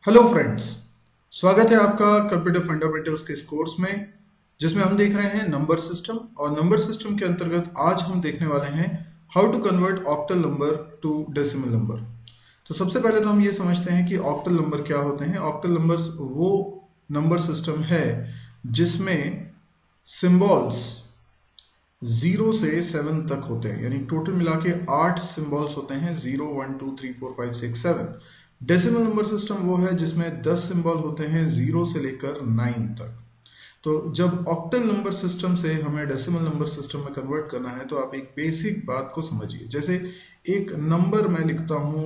Hello friends, स्वागत है आपका कंप्यूटर फंडामेंटल्स के इस कोर्स में जिसमें हम देख रहे हैं नंबर सिस्टम। और नंबर सिस्टम के अंतर्गत आज हम देखने वाले हैं how to convert octal number to decimal number. तो सबसे पहले तो हम ये समझते हैं कि ऑक्टल नंबर क्या होते हैं। ऑक्टल नंबर्स वो नंबर सिस्टम है जिसमें सिंबल्स 0 से 7 तक होते हैं, यानी टोटल मिला के 8 सिंबल्स होते हैं। 0 1 2 3 4 5 6 7। डेसिमल नंबर सिस्टम वो है जिसमें 10 सिंबल होते हैं 0 से लेकर 9 तक। तो जब ऑक्टल नंबर सिस्टम से हमें डेसिमल नंबर सिस्टम में कन्वर्ट करना है तो आप एक बेसिक बात को समझिए। जैसे एक नंबर मैं लिखता हूं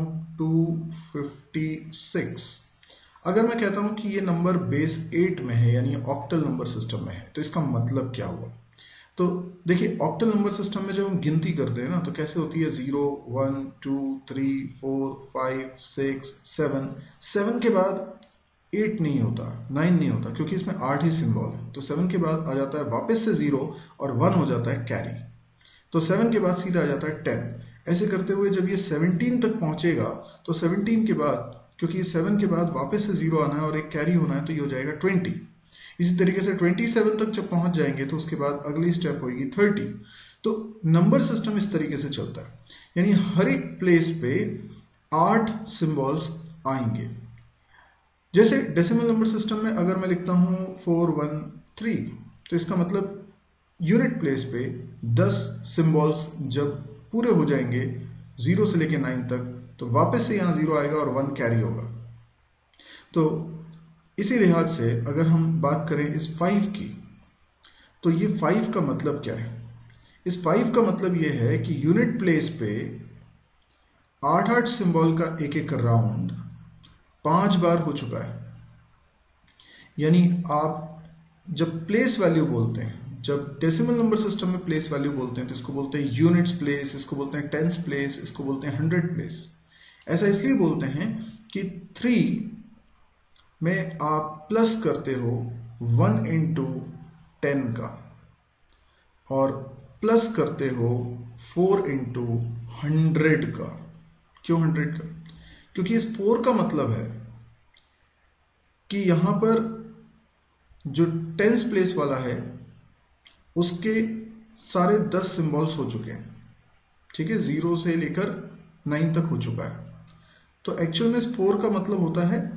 256। अगर मैं कहता हूं कि ये नंबर बेस 8 में है यानी ऑक्टल नंबर सिस्टम में है तो इसका मतलब क्या हुआ। तो देखिए, ऑक्टल नंबर सिस्टम में जब हम गिनती करते हैं ना तो कैसे होती है 0 1 2 3 4 5 6 7। 7 के बाद 8 नहीं होता, 9 नहीं होता, क्योंकि इसमें 8 ही सिंबल है। तो 7 के बाद आ जाता है वापस से 0 और 1 हो जाता है कैरी। तो 7 के बाद सीधा आ जाता है 10। ऐसे करते हुए जब ये 17 तक पहुंचेगा तो 17 के बाद, क्योंकि 7 के बाद वापस से 0 आना है और एक कैरी होना है, तो ये हो जाएगा 20। इसी तरीके से 27 तक जब पहुंच जाएंगे तो उसके बाद अगली स्टेप होगी 30। तो नंबर सिस्टम इस तरीके से चलता है, यानी हर एक प्लेस पे 8 सिंबल्स आएंगे। जैसे डेसिमल नंबर सिस्टम में अगर मैं लिखता हूं 413 तो इसका मतलब यूनिट प्लेस पे 10 सिंबल्स जब पूरे हो जाएंगे 0 से लेकर 9 तक तो वापस से यहां 0 आएगा और 1 कैरी होगा। तो इसी लिहाज से अगर हम बात करें इस 5 की, तो ये 5 का मतलब क्या है। इस 5 का मतलब ये है कि यूनिट प्लेस पे 8-8 सिंबल का एक एक राउंड 5 बार हो चुका है। यानी आप जब प्लेस वैल्यू बोलते हैं, जब डेसिमल नंबर सिस्टम में प्लेस वैल्यू बोलते हैं तो इसको बोलते हैं यूनिट्स प्लेस, इसको बोलते हैं टेंस प्लेस, इसको बोलते हैं 100 प्लेस। ऐसा इसलिए बोलते हैं कि 3 में आप प्लस करते हो 1 इंटू 10 का और प्लस करते हो 4 इंटू 100 का। क्यों 100 का? क्योंकि इस 4 का मतलब है कि यहां पर जो टेंस प्लेस वाला है उसके सारे 10 सिंबल्स हो चुके हैं। ठीक है, 0 से लेकर 9 तक हो चुका है। तो एक्चुअल में इस 4 का मतलब होता है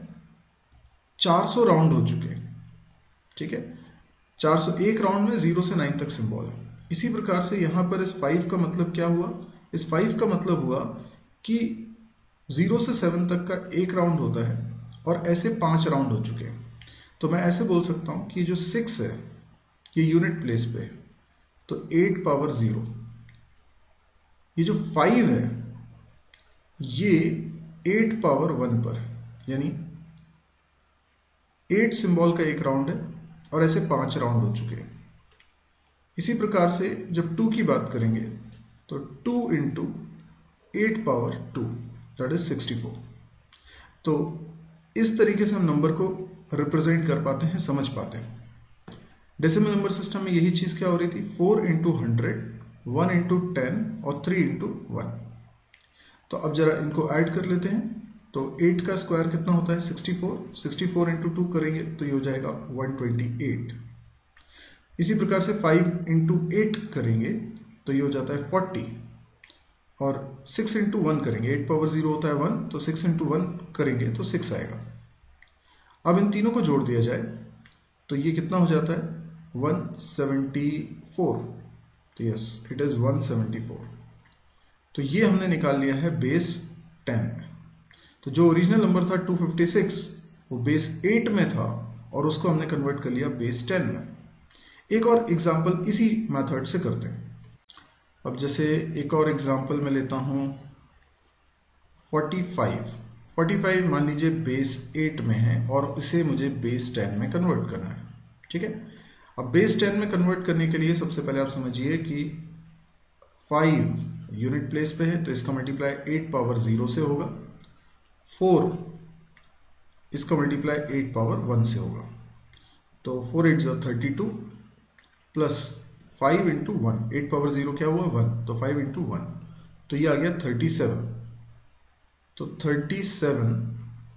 400 राउंड हो चुके हैं। ठीक है, 401 राउंड में 0 से 9 तक सिंबल है। इसी प्रकार से यहां पर इस 5 का मतलब क्या हुआ। इस 5 का मतलब हुआ कि 0 से 7 तक का एक राउंड होता है और ऐसे 5 राउंड हो चुके हैं। तो मैं ऐसे बोल सकता हूं कि जो 6 है ये यूनिट प्लेस पे है तो 8 पावर 0। ये जो 5 है ये 8 पावर 1 पर है, यानी 8 सिंबल का एक राउंड है और ऐसे 5 राउंड हो चुके हैं। इसी प्रकार से जब 2 की बात करेंगे तो 2 इंटू 8 पावर 2 दैट इज 64। तो इस तरीके से हम नंबर को रिप्रेजेंट कर पाते हैं, समझ पाते हैं। डेसिमल नंबर सिस्टम में यही चीज क्या हो रही थी, 4 इंटू 100, 1 इंटू 10 और 3 इंटू 1। तो अब जरा इनको ऐड कर लेते हैं। तो 8 का स्क्वायर कितना होता है 64। 64 इंटू 2 करेंगे तो ये हो जाएगा 128। इसी प्रकार से 5 इंटू 8 करेंगे तो ये हो जाता है 40 और 6 इंटू 1 करेंगे, 8 पावर 0 होता है 1, तो 6 इंटू 1 करेंगे तो 6 आएगा। अब इन तीनों को जोड़ दिया जाए तो ये कितना हो जाता है 174। तो यस, इट इज 174। तो ये हमने निकाल लिया है बेस 10 में। तो जो ओरिजिनल नंबर था 256 वो बेस 8 में था और उसको हमने कन्वर्ट कर लिया बेस 10 में। एक और एग्जाम्पल इसी मेथड से करते हैं। अब जैसे एक और एग्जाम्पल मैं लेता हूं 45 मान लीजिए बेस 8 में है और इसे मुझे बेस 10 में कन्वर्ट करना है। ठीक है, अब बेस 10 में कन्वर्ट करने के लिए सबसे पहले आप समझिए कि 5 यूनिट प्लेस पे है तो इसका मल्टीप्लाई 8 पावर 0 से होगा। 4 इसका मल्टीप्लाई 8 पावर 1 से होगा। तो 4 8 32 प्लस 5 इंटू 1, 8 पावर 0 क्या हुआ 1, तो 5 इंटू 1 तो ये आ गया 37। तो 37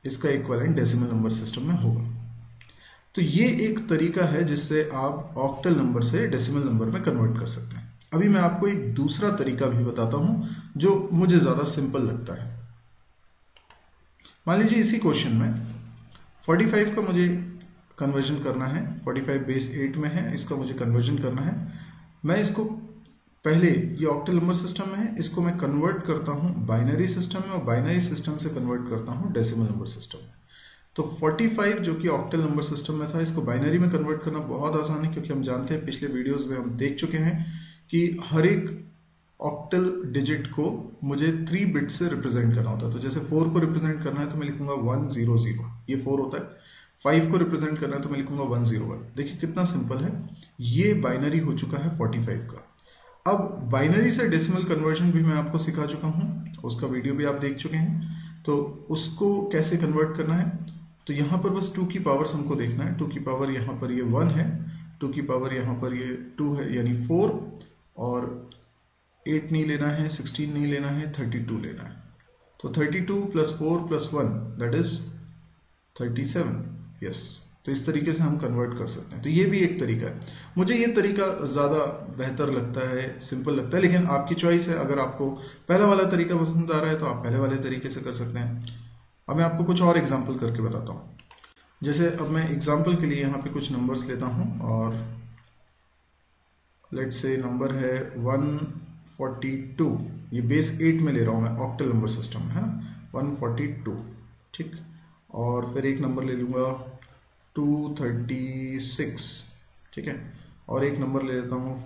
इसका इक्विवेलेंट डेसिमल नंबर सिस्टम में होगा। तो ये एक तरीका है जिससे आप ऑक्टल नंबर से डेसिमल नंबर में कन्वर्ट कर सकते हैं। अभी मैं आपको एक दूसरा तरीका भी बताता हूं जो मुझे ज़्यादा सिंपल लगता है। मान लीजिए इसी क्वेश्चन में 45 का मुझे कन्वर्जन करना है, 45 बेस 8 में है, इसका मुझे कन्वर्जन करना है। मैं इसको पहले, ये ऑक्टल नंबर सिस्टम में है, इसको मैं कन्वर्ट करता हूँ बाइनरी सिस्टम में और बाइनरी सिस्टम से कन्वर्ट करता हूँ डेसिमल नंबर सिस्टम में। तो 45 जो कि ऑक्टल नंबर सिस्टम में था, इसको बाइनरी में कन्वर्ट करना बहुत आसान है, क्योंकि हम जानते हैं, पिछले वीडियोस में हम देख चुके हैं कि हर एक ऑक्टल डिजिट को मुझे 3 बिट से रिप्रेजेंट करना होता है। तो जैसे 4 को रिप्रेजेंट करना है तो मैं लिखूंगा 100, ये 4 होता है। 5 को रिप्रेजेंट करना है तो मैं लिखूंगा 101। देखिए कितना सिंपल है, ये बाइनरी हो चुका है 45 का। अब बाइनरी से डेसिमल कन्वर्जन भी मैं आपको सिखा चुका हूं, उसका वीडियो भी आप देख चुके हैं। तो उसको कैसे कन्वर्ट करना है, तो यहां पर बस 2 की पावर्स हमको देखना है। 2 की पावर यहां पर ये 1 है, 2 की पावर यहां पर ये 2 है, यानी 4, और 8 नहीं लेना है, 16 नहीं लेना है, 32 लेना है। तो 32 + 4 + 1 दैट इज 37। यस, तो इस तरीके से हम कन्वर्ट कर सकते हैं। तो ये भी एक तरीका है। मुझे ये तरीका ज़्यादा बेहतर लगता है, सिंपल लगता है, लेकिन आपकी चॉइस है। अगर आपको पहला वाला तरीका पसंद आ रहा है तो आप पहले वाले तरीके से कर सकते हैं। अब मैं आपको कुछ और एग्जाम्पल करके बताता हूँ। जैसे अब मैं एग्जाम्पल के लिए यहाँ पे कुछ नंबर्स लेता हूँ, और लेट्स से नंबर है 142। ये बेस 8 में ले रहा हूँ मैं, ऑक्टल नंबर सिस्टम है ना, 142, ठीक। और फिर एक नंबर ले लूँगा 236, ठीक है, और एक नंबर ले लेता हूँ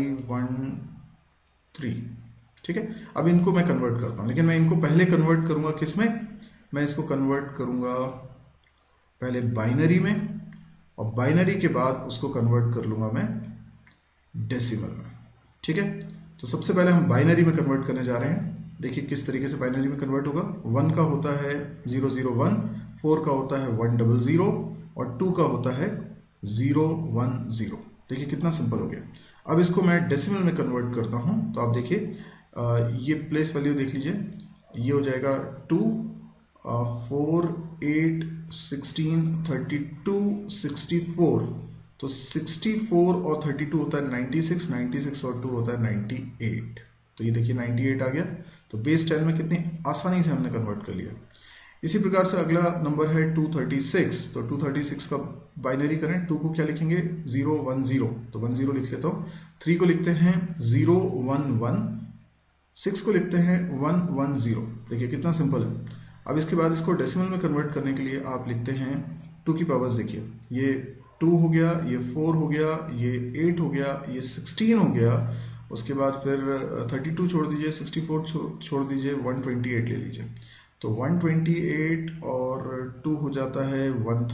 513, ठीक है। अब इनको मैं कन्वर्ट करता हूँ, लेकिन मैं इनको पहले कन्वर्ट करूँगा किस में, मैं इसको कन्वर्ट करूँगा पहले बाइनरी में, और बाइनरी के बाद उसको कन्वर्ट कर लूँगा मैं डेसिमल में, ठीक है। तो सबसे पहले हम बाइनरी में कन्वर्ट करने जा रहे हैं। देखिए किस तरीके से बाइनरी में कन्वर्ट होगा। 1 का होता है 001, 4 का होता है 100, और 2 का होता है 010। देखिए कितना सिंपल हो गया। अब इसको मैं डेसिमल में कन्वर्ट करता हूं, तो आप देखिए ये प्लेस वैल्यू देख लीजिए, ये हो जाएगा 2, 4, 8, 16, 32, 64। तो 64 और 32 होता है 96, 96 और 2 होता है 98। तो ये देखिए 98 आ गया। तो बेस 10 में कितनी आसानी से हमने कन्वर्ट कर लिया। इसी प्रकार से अगला नंबर है 236। तो 236 का बाइनरी करें, 2 को क्या लिखेंगे 010, तो 10 लिख लेता हूँ। 3 को लिखते हैं 011, 6 को लिखते हैं 110। देखिए कितना सिंपल है। अब इसके बाद इसको डेसिमल में कन्वर्ट करने के लिए आप लिखते हैं 2 की पावर्स। देखिए ये 2 हो गया, ये 4 हो गया, ये 8 हो गया, ये 16 हो गया। उसके बाद फिर 32 छोड़ दीजिए, 64 छोड़ दीजिए, 128 ले लीजिए। तो 128 और 2 हो जाता है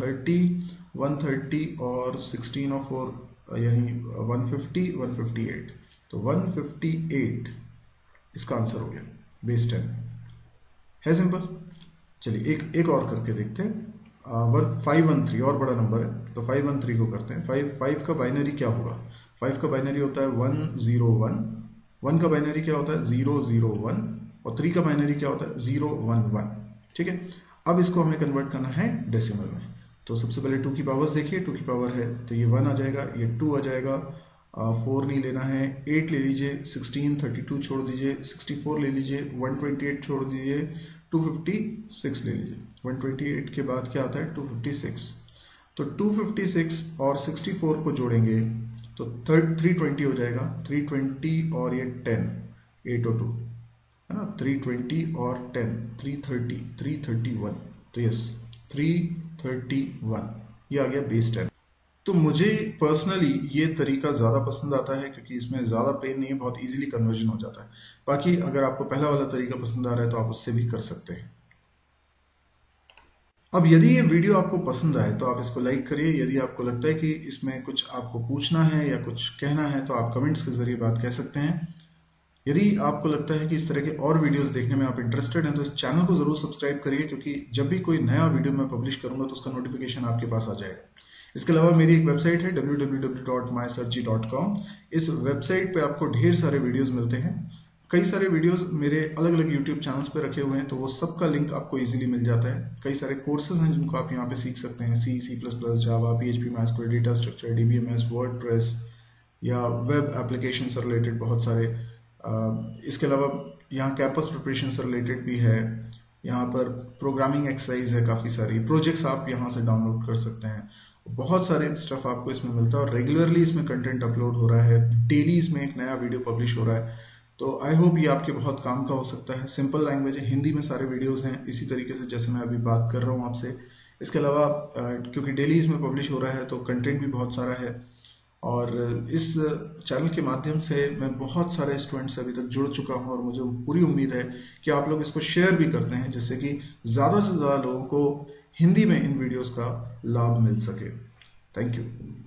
130 और 16 और 4 यानी 150, 158। तो 158 इसका आंसर हो गया बेस 10 है। सिंपल। चलिए एक और करके देखते हैं। 513 और बड़ा नंबर है, तो 513 को करते हैं। 5 का बाइनरी क्या होगा, 5 का बाइनरी होता है 101, 1 का बाइनरी क्या होता है 001, और 3 का बाइनरी क्या होता है 011, ठीक है। अब इसको हमें कन्वर्ट करना है डेसिमल में। तो सबसे पहले 2 की पावर्स देखिए, 2 की पावर है तो ये 1 आ जाएगा, ये 2 आ जाएगा, 4 नहीं लेना है, 8 ले लीजिए, 16, 32 छोड़ दीजिए, 64 ले लीजिए, 128 छोड़ दीजिए, 256 ले लीजिए। 128 के बाद क्या आता है 256। तो 256 और 64 को जोड़ेंगे तो 320 हो जाएगा। 320 और ये 10, 8 और 2 है ना, 320 और 10, 330, 331। तो यस 331 ये आ गया बेस 10। तो मुझे पर्सनली ये तरीका ज़्यादा पसंद आता है, क्योंकि इसमें ज़्यादा पेन नहीं है, बहुत इजीली कन्वर्जन हो जाता है। बाकी अगर आपको पहला वाला तरीका पसंद आ रहा है तो आप उससे भी कर सकते हैं। अब यदि ये वीडियो आपको पसंद आए तो आप इसको लाइक करिए। यदि आपको लगता है कि इसमें कुछ आपको पूछना है या कुछ कहना है तो आप कमेंट्स के जरिए बात कह सकते हैं। यदि आपको लगता है कि इस तरह के और वीडियोस देखने में आप इंटरेस्टेड हैं तो इस चैनल को ज़रूर सब्सक्राइब करिए, क्योंकि जब भी कोई नया वीडियो मैं पब्लिश करूंगा तो उसका नोटिफिकेशन आपके पास आ जाएगा। इसके अलावा मेरी एक वेबसाइट है www.mysearchi.com। इस वेबसाइट पे आपको ढेर सारे वीडियोस मिलते हैं, कई सारे वीडियोस मेरे अलग अलग यूट्यूब चैनल्स पे रखे हुए हैं, तो वो सब का लिंक आपको इजीली मिल जाता है। कई सारे कोर्सेज हैं जिनको आप यहाँ पे सीख सकते हैं, C++, Java, PHP, MySQL, data structure, DBMS, WordPress या वेब एप्लीकेशन से रिलेटेड बहुत सारे। इसके अलावा यहाँ कैंपस प्रिपरेशन से रिलेटेड भी है, यहाँ पर प्रोग्रामिंग एक्सरसाइज है, काफ़ी सारी प्रोजेक्ट्स आप यहाँ से डाउनलोड कर सकते हैं। बहुत सारे स्टफ आपको इसमें मिलता है और रेगुलरली इसमें कंटेंट अपलोड हो रहा है, डेली इसमें एक नया वीडियो पब्लिश हो रहा है। तो आई होप ये आपके बहुत काम का हो सकता है। सिंपल लैंग्वेज है, हिंदी में सारे वीडियोस हैं इसी तरीके से जैसे मैं अभी बात कर रहा हूँ आपसे। इसके अलावा क्योंकि डेली इसमें पब्लिश हो रहा है तो कंटेंट भी बहुत सारा है, और इस चैनल के माध्यम से मैं बहुत सारे स्टूडेंट्स से अभी तक जुड़ चुका हूँ, और मुझे पूरी उम्मीद है कि आप लोग इसको शेयर भी करते हैं जिससे कि ज़्यादा से ज़्यादा लोगों को हिंदी में इन वीडियोस का लाभ मिल सके। Thank you.